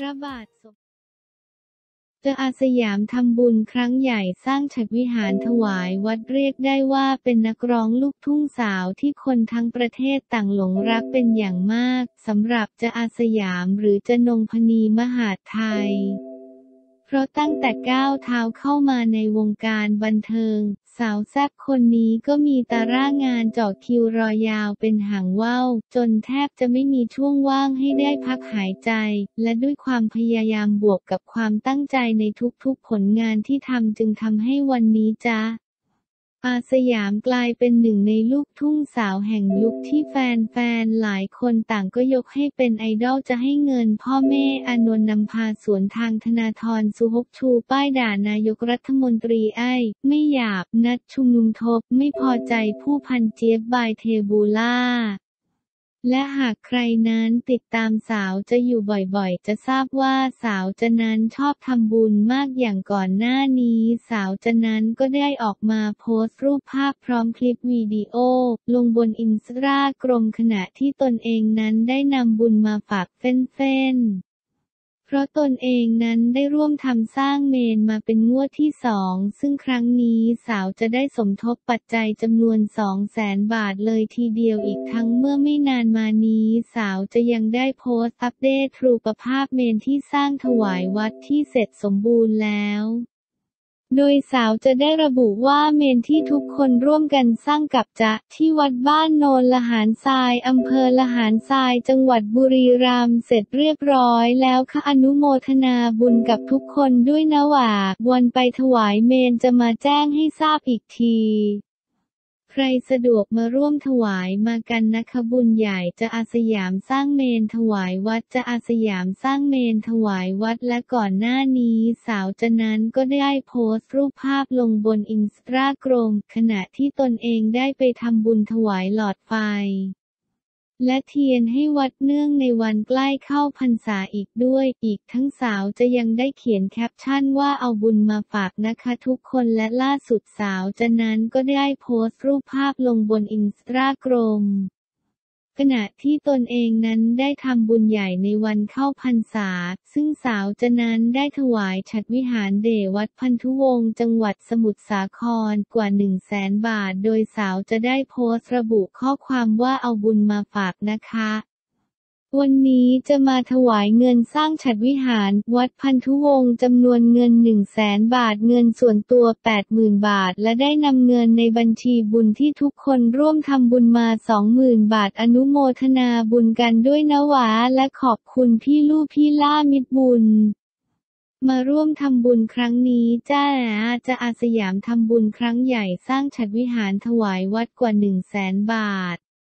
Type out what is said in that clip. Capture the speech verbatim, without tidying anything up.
ระบาทสมเดอะอาสยามทำบุญครั้งใหญ่สร้างฉัตรวิหารถวายวัดเรียกได้ว่าเป็นนักร้องลูกทุ่งสาวที่คนทั้งประเทศต่างหลงรักเป็นอย่างมากสำหรับเดอะอาสยามหรือจะนงพนีมหาดไทยเพราะตั้งแต่ก้าวเท้าเข้ามาในวงการบันเทิงสาวแซ่บคนนี้ก็มีตารางงานเจาะคิวรอยาวเป็นหางว่าวจนแทบจะไม่มีช่วงว่างให้ได้พักหายใจและด้วยความพยายามบวกกับความตั้งใจในทุกๆผลงานที่ทำจึงทำให้วันนี้จ๊ะอาสยามกลายเป็นหนึ่งในลูกทุ่งสาวแห่งยุคที่แฟนๆหลายคนต่างก็ยกให้เป็นไอดอลจะให้เงินพ่อแม่อานนท์นำพาสวนทางธนาธรสุฮกชูป้ายด่านายกรัฐมนตรีไอ้ไม่หยาบนัดชุมนุมทบไม่พอใจผู้พันเจี๊ยบบายเทบูล่าและหากใครนั้นติดตามสาวจะอยู่บ่อยๆจะทราบว่าสาวจะนั้นชอบทำบุญมากอย่างก่อนหน้านี้สาวจะนั้นก็ได้ออกมาโพสต์รูปภาพพร้อมคลิปวิดีโอลงบนอินสตาแกรมขณะที่ตนเองนั้นได้นำบุญมาฝากแฟนๆเพราะตนเองนั้นได้ร่วมทำสร้างเมนมาเป็นงวดที่สองซึ่งครั้งนี้สาวจะได้สมทบปัจจัยจำนวน สองแสน บาทเลยทีเดียวอีกทั้งเมื่อไม่นานมานี้สาวจะยังได้โพสต์อัปเดตรูปภาพเมนที่สร้างถวายวัดที่เสร็จสมบูรณ์แล้วโดยสาวจะได้ระบุว่าเมนที่ทุกคนร่วมกันสร้างกับจ๊ะที่วัดบ้านโนนละหารทรายอำเภอละหารทรายจังหวัดบุรีรัมย์เสร็จเรียบร้อยแล้วค่ะอนุโมทนาบุญกับทุกคนด้วยนะหว่าวันไปถวายเมนจะมาแจ้งให้ทราบอีกทีใครสะดวกมาร่วมถวายมากันนะคะบุญใหญ่จะอาสยามสร้างเมนถวายวัดจะอาสยามสร้างเมนถวายวัดและก่อนหน้านี้สาวจะนั้นก็ได้โพสต์รูปภาพลงบนอินสตาแกรมขณะที่ตนเองได้ไปทำบุญถวายหลอดไฟและเทียนให้วัดเนื่องในวันใกล้เข้าพรรษาอีกด้วยอีกทั้งสาวจะยังได้เขียนแคปชั่นว่าเอาบุญมาฝากนะคะทุกคนและล่าสุดสาวจะนั้นก็ได้โพสต์รูปภาพลงบนอินสตาแกรมขณะที่ตนเองนั้นได้ทำบุญใหญ่ในวันเข้าพรรษาซึ่งสาวจะนั้นได้ถวายฉัตรวิหารเดชวัดพันธุวงศ์จังหวัดสมุทรสาครกว่า หนึ่งแสน บาทโดยสาวจะได้โพสต์ระบุข้อความว่าเอาบุญมาฝากนะคะวันนี้จะมาถวายเงินสร้างฉัตรวิหารวัดพันธุวงศ์จำนวนเงิน หนึ่งแสน บาทเงินส่วนตัว แปดหมื่น บาทและได้นำเงินในบัญชีบุญที่ทุกคนร่วมทำบุญมา สองหมื่น บาทอนุโมทนาบุญกันด้วยนะหวาและขอบคุณพี่ลู่พี่ล่ามิตรบุญมาร่วมทำบุญครั้งนี้จ้าจะอาสยามทำบุญครั้งใหญ่สร้างฉัตรวิหารถวายวัดกว่า หนึ่งแสน บาท